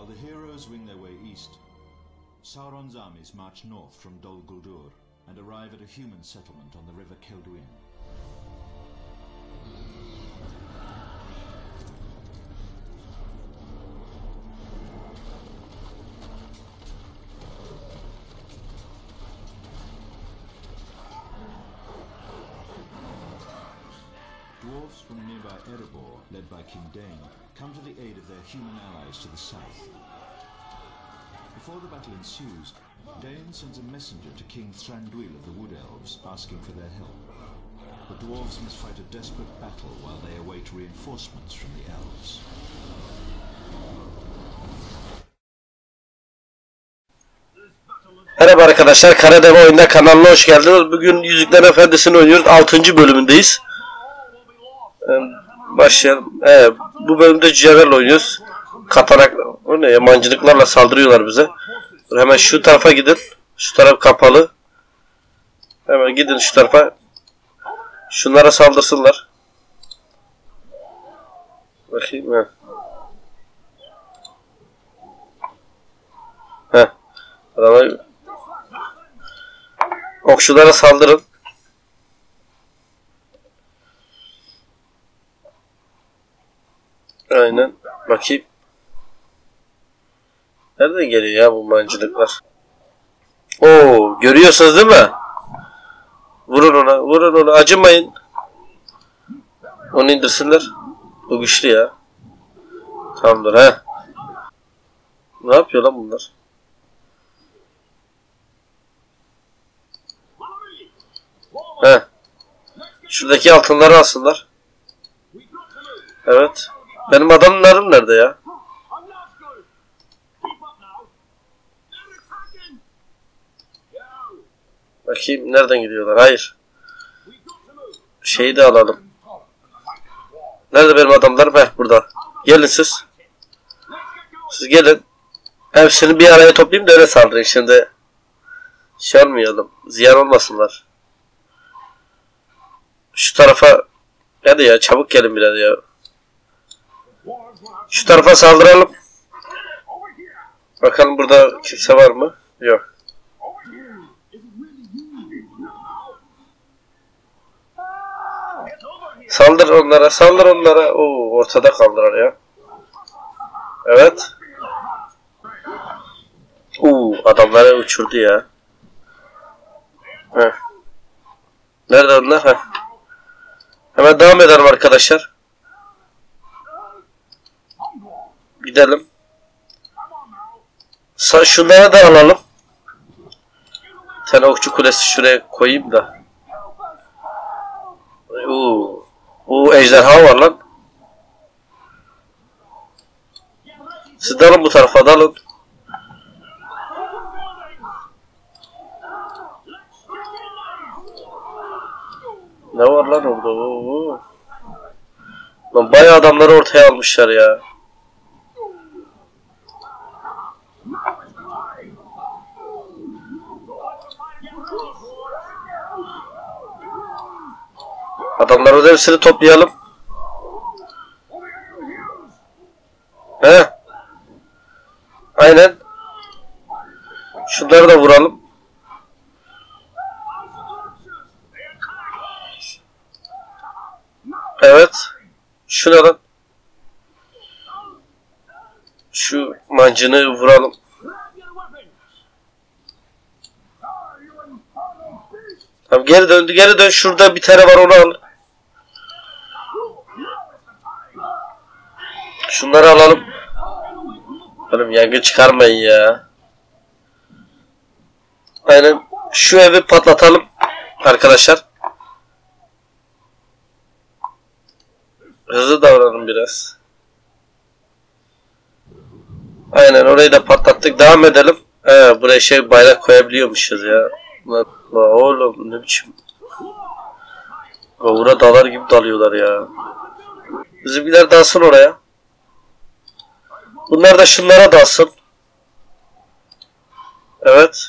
While the heroes wing their way east, Sauron's armies march north from Dol Guldur and arrive at a human settlement on the river Kelduin. Dwarves from nearby Erebor, led by King Dain, come to the aid of their human allies to the south. Before the battle ensues, Dain sends a messenger to King Thranduil of the Wood Elves, asking for their help. The dwarves must fight a desperate battle while they await reinforcements from the elves. Merhaba arkadaşlar, Karadeva Oyunda kanalına hoş geldiniz. Bugün Yüzüklerin Efendisi'ni oynuyoruz. 6. bölümündeyiz. Başlayalım. Bu bölümde cücelerle oynuyoruz. Katarak, o ne ya, mancınıklarla saldırıyorlar bize. Hemen şu tarafa gidin. Şu taraf kapalı. Hemen gidin şu tarafa. Şunlara saldırsınlar. Bakayım ha. Adama okçulara saldırın. Aynen. Bakayım. Nereden geliyor ya bu mancınıklar? Oo, görüyorsunuz değil mi? Vurun ona, vurun ona. Acımayın. Onu indirsinler. Bu güçlü ya. Tamamdır ha. Ne yapıyor lan bunlar? He. Şuradaki altınları alsınlar. Evet. Benim adamlarım nerede ya? Bakayım nereden gidiyorlar? Hayır. Şeyi de alalım. Nerede benim adamlarım? Heh, burada. Gelin siz. Siz gelin. Hepsini bir araya toplayayım da öyle saldırayım. Şimdi şey olmayalım. Ziyan olmasınlar. Şu tarafa, hadi ya çabuk gelin biraz ya. Şu tarafa saldıralım. Bakalım burada kimse var mı? Yok. Saldır onlara, saldır onlara. Oo, ortada kaldılar ya. Evet. Adamları uçurdu ya. Heh. Nerede onlar? Heh. Hemen devam edelim arkadaşlar. Gidelim. Şunları da alalım. Bir tane okçu kulesi şuraya koyayım da. Ejderha var lan. Siz dalın bu tarafa, dalın. Ne var lan orada? Lan bayağı adamları ortaya almışlar ya. Adamların hepsini toplayalım. He? Aynen. Şunları da vuralım. Evet. Şuna da. Şu mancını vuralım. Tamam, geri döndü, geri dön. Şurada bir tane var, onu al. Şunları alalım. Oğlum yangın çıkarmayın ya. Aynen. Şu evi patlatalım arkadaşlar. Hızlı davranın biraz. Aynen, orayı da patlattık. Devam edelim. Buraya bayrak koyabiliyormuşuz ya. Oğlum ne biçim. Gavura dalar gibi dalıyorlar ya. Bizimkiler dalsın oraya. Bunlar da şunlara dalsın. Evet.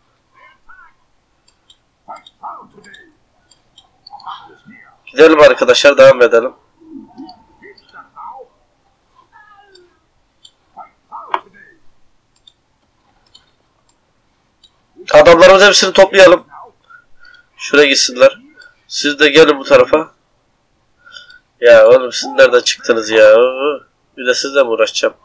Gidelim arkadaşlar, devam edelim. Adamlarımız hepsini toplayalım. Şuraya gitsinler. Siz de gelin bu tarafa. Ya oğlum siz nereden çıktınız ya? Bir de sizle mi uğraşacağım?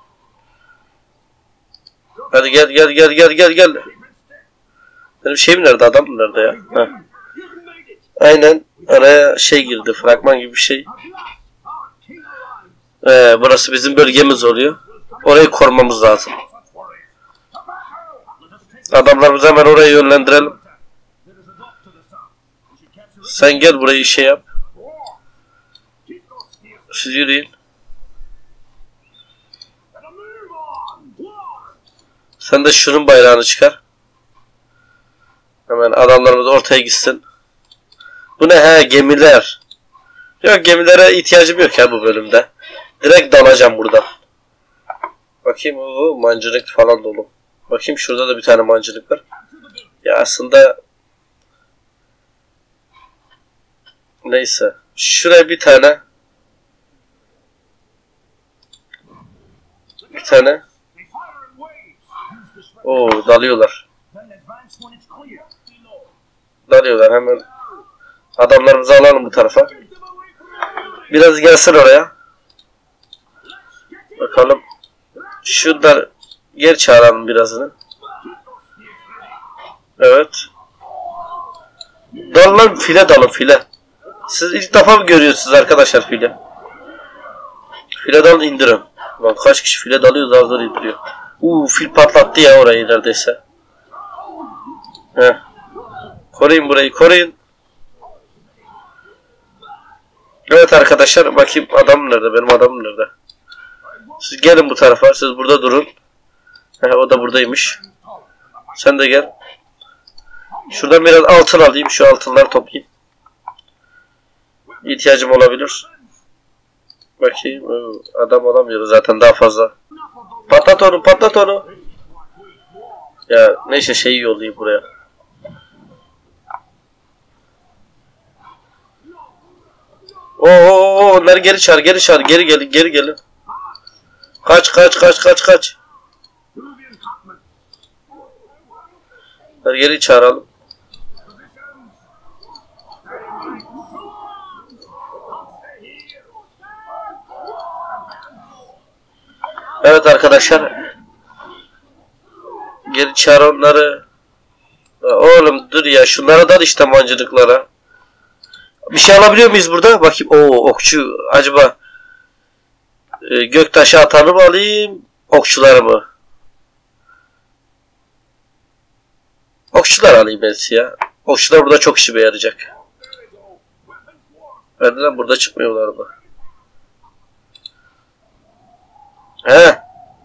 Hadi gel. Benim şeyim nerede? Adam nerede ya? Heh. Aynen. Araya şey girdi. Fragman gibi bir şey. Burası bizim bölgemiz oluyor. Orayı korumamız lazım. Adamlarımızı hemen oraya yönlendirelim. Sen gel burayı şey yap. Siz yürüyün. Sen de şunun bayrağını çıkar. Hemen adamlarımız ortaya gitsin. Bu ne he, gemiler. Yok, gemilere ihtiyacım yok ya bu bölümde. Direkt dalacağım buradan. Bakayım, o mancınık falan dolu. Bakayım, şurada da bir tane mancınık var. Ya aslında neyse. Şuraya bir tane. Oo, dalıyorlar. Dalıyorlar hemen. Adamlarımızı alalım bu tarafa. Biraz gelsin oraya. Bakalım. Şunlar geri çağıralım birazını. Evet. Dalın, file dalın, file. Siz ilk defa mı görüyorsunuz arkadaşlar file? File dalın, indirin. Lan kaç kişi file dalıyor, daha zor indiriyor. Fil patlattı ya orayı neredeyse. Heh. Koruyun burayı, koruyun. Evet arkadaşlar, bakayım adam nerede, benim adamım nerede? Siz gelin bu tarafa, siz burada durun. O da buradaymış. Sen de gel. Şuradan biraz altın alayım, şu altınları toplayayım. İhtiyacım olabilir. Bakayım, adam alamıyoruz zaten daha fazla. Patlat onu. Ya neyse, şeyi yollayayım buraya. Onları geri çağır, geri gelin. Kaç. Onları geri çağıralım. Evet arkadaşlar. Geri çağır onları. Oğlum dur ya, şunlara da işte mancınıklara. Bir şey alabiliyor muyuz burada? Bakayım. Okçu. Acaba göktaşı atanı mı alayım? Okçuları mı? Okçular alayım ben ya. Okçular burada çok işime yarayacak. Neden burada çıkmıyorlar mı? Heh.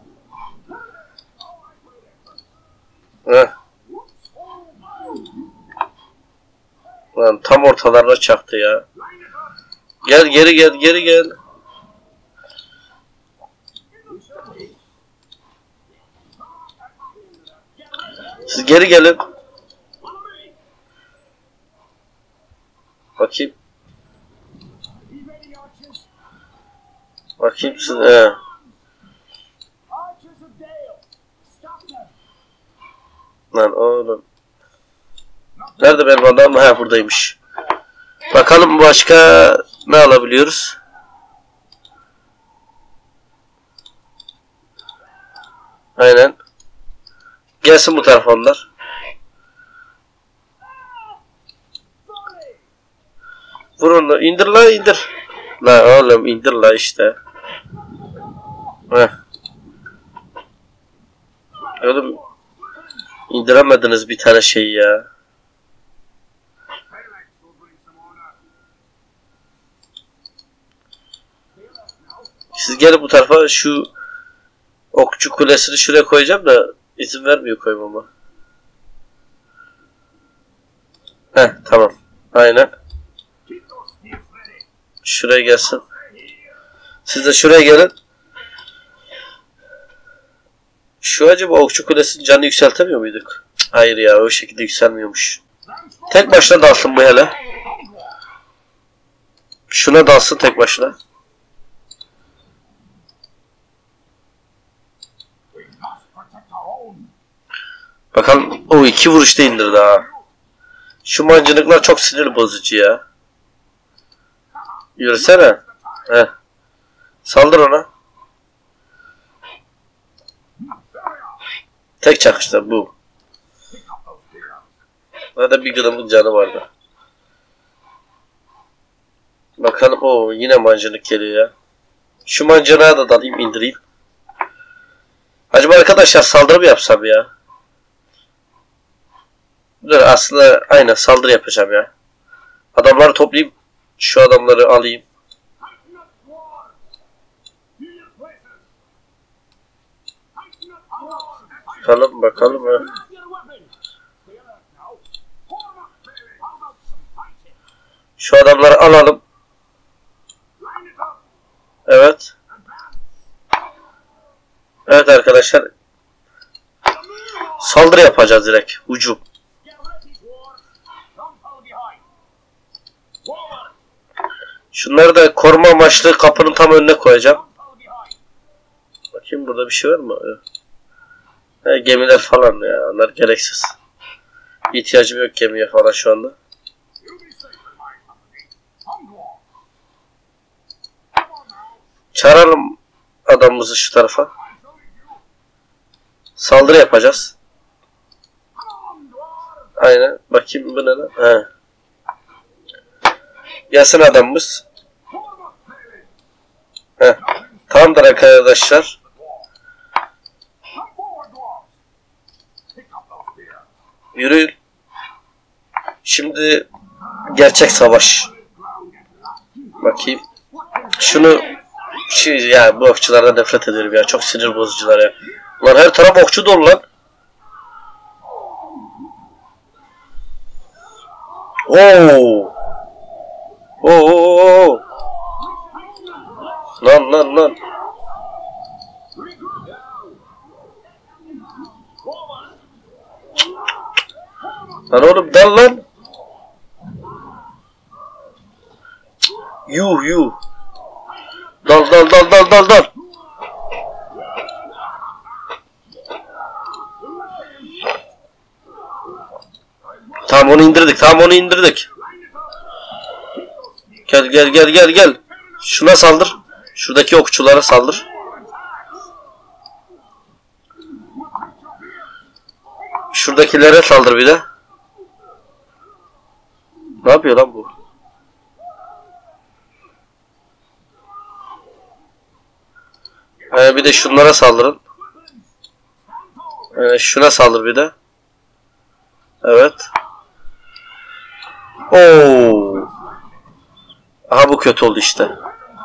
Lan tam ortalarına çaktı ya. Gel geri gel. Siz geri gelin. Bakayım siz. Lan oğlum. Nerede benim adam? Buradaymış. Bakalım başka ne alabiliyoruz? Aynen. Gelsin bu tarafa onlar. Vur onu. İndir. La oğlum indir la işte. Oğlum indiremediniz bir tane şey ya. Siz gelin bu tarafa, şu okçu kulesini şuraya koyacağım da izin vermiyor koymama. Tamam. Aynen. Şuraya gelsin. Siz de şuraya gelin. Şu acaba okçu kulesinin canını yükseltemiyor muyduk? Hayır ya, o şekilde yükselmiyormuş. Tek başına dalsın bu hele. Şuna dalsın tek başına. Bakalım. Oo, 2 vuruşta indirdi ha. Şu mancınıklar çok sinir bozucu ya. Yürüsene. Heh. Saldır ona. Tek çakışta bu. Burada bir gramlık canı vardı. Bakalım, o yine mancınık geliyor ya. Şu mancınığa da dalayım, indireyim. Acaba arkadaşlar saldırı mı yapsam ya? Dur, aslında aynen saldırı yapacağım ya. Adamları toplayayım. Şu adamları alayım. Bakalım ya. Şu adamları alalım. Evet. Evet arkadaşlar. Saldırı yapacağız direkt. Hücum. Şunları da koruma amaçlı kapının tam önüne koyacağım. Bakayım burada bir şey var mı? Gemiler falan ya. Onlar gereksiz. İhtiyacım yok gemiye falan şu anda. Çağıralım adamımızı şu tarafa. Saldırı yapacağız. Aynen. Bakayım bu ne lan? He. Gelsin adamımız. Heh. Tamamdır arkadaşlar. Yürüyün. Şimdi gerçek savaş. Bakayım. Şunu ya, bu okçulardan nefret ediyorum ya. Çok sinir bozucular ya. Lan her taraf okçu dolu lan. Oo. Oo. Lan. Lan oğlum dal lan. Yuh. Dal. Tamam, onu indirdik. Gel. Şuna saldır. Şuradaki okçulara saldır. Şuradakilere saldır bir de. Ne yapıyor lan bu? Bir de şunlara saldırın. Şuna saldır bir de. Evet. Oo. Aha, bu kötü oldu işte.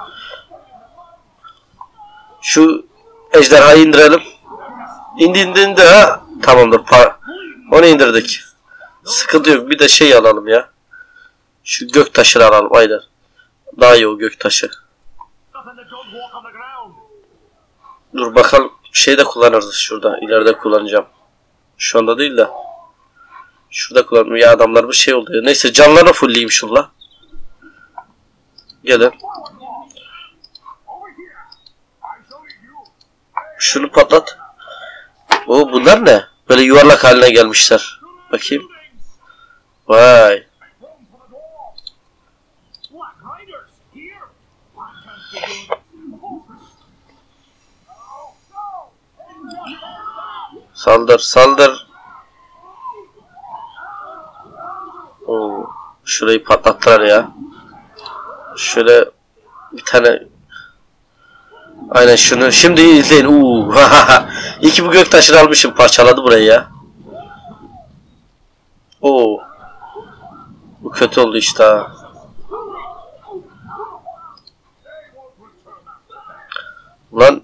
Şu ejderhayı indirelim. İndi ha. Tamamdır. Onu indirdik. Sıkıntı yok. Bir de şey alalım ya. Şu gök taşını alalım. Aynen. Daha iyi o gök taşı. Dur bakalım. Şeyde kullanırız şurada. İleride kullanacağım. Şu anda değil de. Şurada kullanırım. Ya adamlar bir şey oldu ya. Neyse, canlarını fullleyeyim şunla. Gelin. Şunu patlat. Oo, bunlar ne? Böyle yuvarlak haline gelmişler. Bakayım. Vay. Saldır. Oo, şurayı patlattılar ya. Şöyle bir tane. Aynen şunu. Şimdi izleyin. İki bu göktaşını almışım. Parçaladı burayı ya. Oo. Bu kötü oldu işte ha. Lan.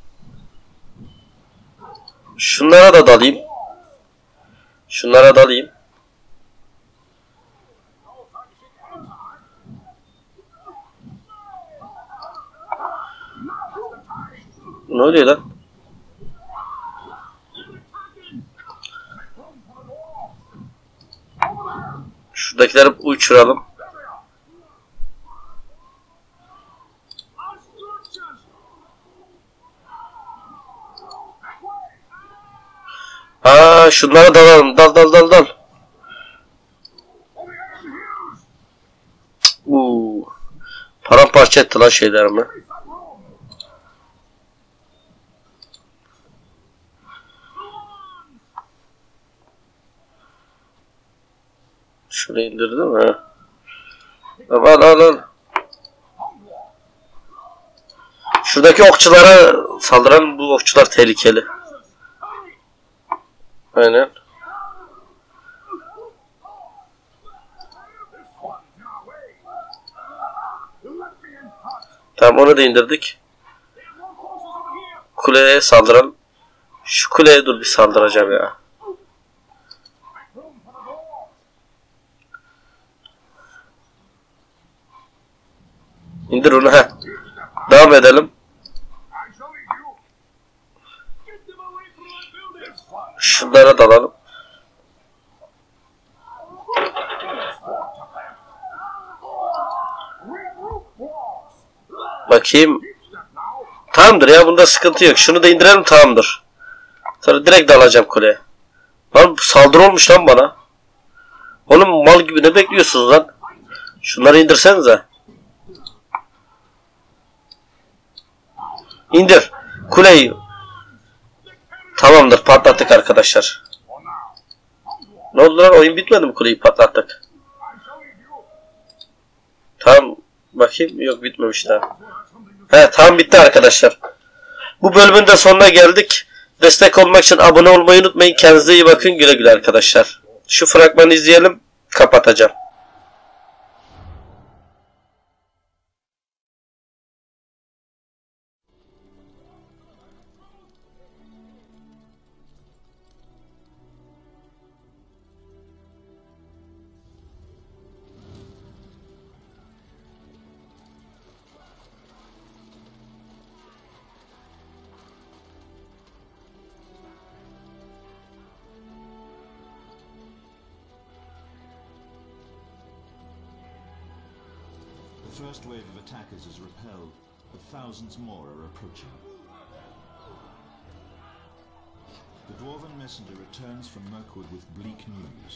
Şunlara da dalayım. Ne oluyor lan? Şuradakileri uçuralım. Şunlara dalalım. Dal. Paramparça etti lan şeylerimi. Şunu indirdim mi? Al. Şuradaki okçulara saldıran bu okçular tehlikeli. Aynen. Tamam, onu da indirdik. Kuleye saldıralım. Şu kuleye dur bir saldıracağım ya. İndir onu, he. Devam edelim. Şunlara dalalım. Bakayım. Tamamdır ya, bunda sıkıntı yok. Şunu da indirelim, tamamdır. Sonra direkt dalacağım kuleye. Lan saldırı olmuş lan bana. Oğlum mal gibi ne bekliyorsunuz lan? Şunları indirsenize. İndir. Kuleyi. Tamamdır, patlattık arkadaşlar. Ne oldu lan, oyun bitmedi mi, kuleyi patlattık? Tamam. Bakayım, yok bitmemiş daha. He tamam, bitti arkadaşlar. Bu bölümün de sonuna geldik. Destek olmak için abone olmayı unutmayın. Kendinize iyi bakın. Güle güle arkadaşlar. Şu fragmanı izleyelim. Kapatacağım. The first wave of attackers is repelled, but thousands more are approaching. The dwarven messenger returns from Mirkwood with bleak news.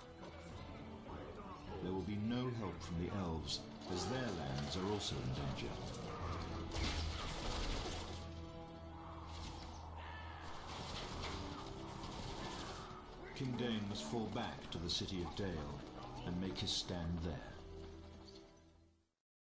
There will be no help from the elves, as their lands are also in danger. King Dain must fall back to the city of Dale and make his stand there.